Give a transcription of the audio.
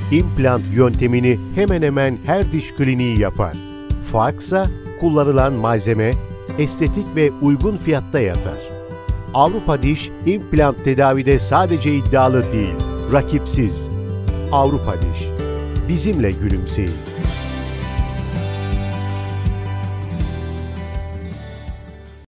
implant yöntemini hemen hemen her diş kliniği yapar. Farksa kullanılan malzeme, estetik ve uygun fiyatta yatar. Avrupa Diş, implant tedavide sadece iddialı değil, rakipsiz. Avrupa Diş. Bizimle gülümseyin.